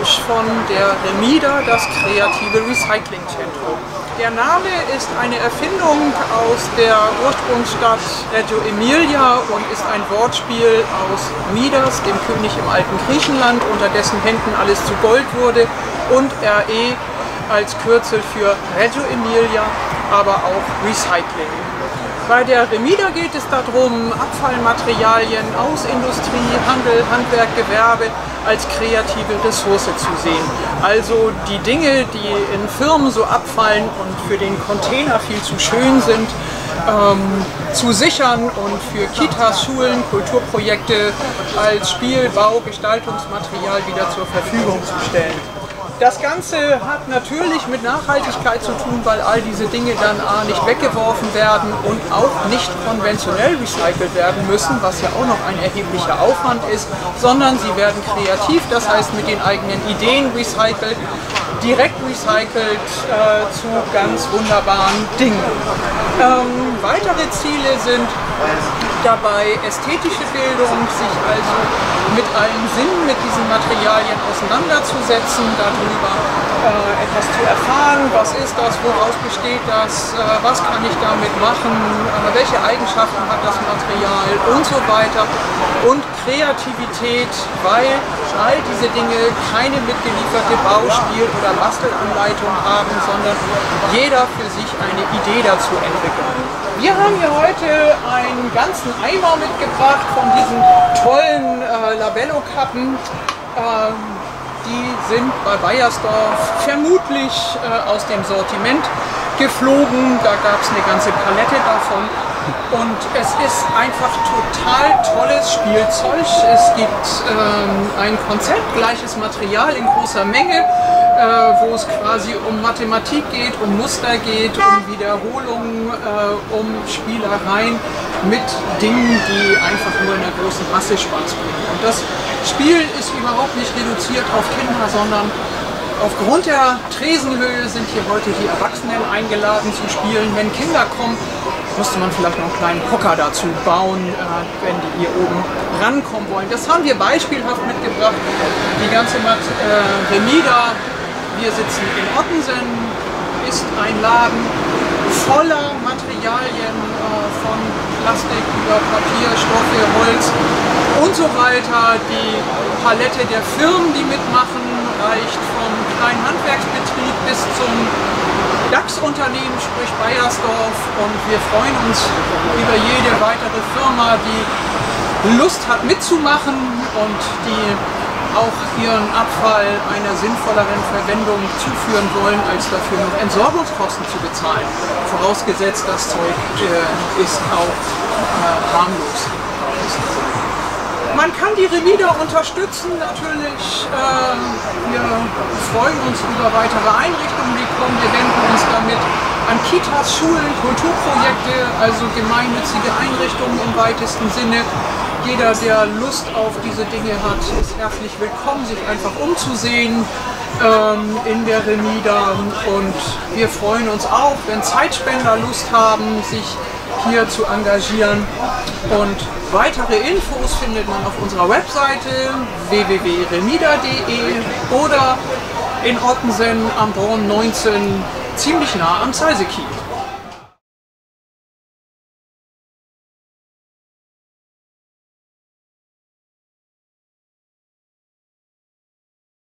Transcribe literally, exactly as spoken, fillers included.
Homepage von der Remida, das kreative Recyclingzentrum. Der Name ist eine Erfindung aus der Ursprungsstadt Reggio Emilia und ist ein Wortspiel aus Midas, dem König im alten Griechenland, unter dessen Händen alles zu Gold wurde, und R E als Kürzel für Reggio Emilia, aber auch Recycling. Bei der Remida geht es darum, Abfallmaterialien aus Industrie, Handel, Handwerk, Gewerbe als kreative Ressource zu sehen. Also die Dinge, die in Firmen so abfallen und für den Container viel zu schön sind, ähm, zu sichern und für Kitas, Schulen, Kulturprojekte als Spiel, Bau, Gestaltungsmaterial wieder zur Verfügung zu stellen. Das Ganze hat natürlich mit Nachhaltigkeit zu tun, weil all diese Dinge dann A, nicht weggeworfen werden und auch nicht konventionell recycelt werden müssen, was ja auch noch ein erheblicher Aufwand ist, sondern sie werden kreativ, das heißt mit den eigenen Ideen recycelt, direkt recycelt äh, zu ganz wunderbaren Dingen. Ähm, weitere Ziele sind dabei ästhetische Bildung, sich also mit allen Sinnen mit diesen Materialien auseinanderzusetzen, darüber äh, etwas zu erfahren, was ist das, woraus besteht das, äh, was kann ich damit machen, äh, welche Eigenschaften hat das Material und so weiter. Und Kreativität, weil all diese Dinge keine mitgelieferte Bauspiel- oder Bastelanleitung haben, sondern jeder für sich eine Idee dazu entwickelt. Wir haben hier heute einen ganzen Eimer mitgebracht von diesen tollen äh, Labello-Kappen. Ähm, die sind bei Beiersdorf vermutlich äh, aus dem Sortiment geflogen. Da gab es eine ganze Palette davon. Und es ist einfach total tolles Spielzeug. Es gibt ähm, ein Konzept, gleiches Material in großer Menge, äh, wo es quasi um Mathematik geht, um Muster geht, um Wiederholungen, äh, um Spielereien mit Dingen, die einfach nur in der großen Masse Spaß bringen. Und das Spiel ist überhaupt nicht reduziert auf Kinder, sondern aufgrund der Tresenhöhe sind hier heute die Erwachsenen eingeladen zu spielen. Wenn Kinder kommen, musste man vielleicht noch einen kleinen Hocker dazu bauen, äh, wenn die hier oben rankommen wollen. Das haben wir beispielhaft mitgebracht. Die ganze Mat äh, Remida, wir sitzen in Ottensen, ist ein Laden voller Materialien, äh, von Plastik über Papier, Stoffe, Holz und so weiter. Die Palette der Firmen, die mitmachen, reicht vom kleinen Handwerksbetrieb bis zum DAX-Unternehmen, sprich Beiersdorf, und wir freuen uns über jede weitere Firma, die Lust hat mitzumachen und die auch ihren Abfall einer sinnvolleren Verwendung zuführen wollen, als dafür noch Entsorgungskosten zu bezahlen. Vorausgesetzt, das Zeug äh, ist auch äh, harmlos. Man kann die Remida unterstützen, natürlich. Äh, wir freuen uns über weitere Einrichtungen, die kommen. Wir wenden uns damit an Kitas, Schulen, Kulturprojekte, also gemeinnützige Einrichtungen im weitesten Sinne. Jeder, der Lust auf diese Dinge hat, ist herzlich willkommen, sich einfach umzusehen ähm, in der Remida. Und wir freuen uns auch, wenn Zeitspender Lust haben, sich hier zu engagieren. Und weitere Infos findet man auf unserer Webseite w w w punkt remida punkt de oder in Ottensen am Born neunzehn, ziemlich nah am Zeise-Kiel.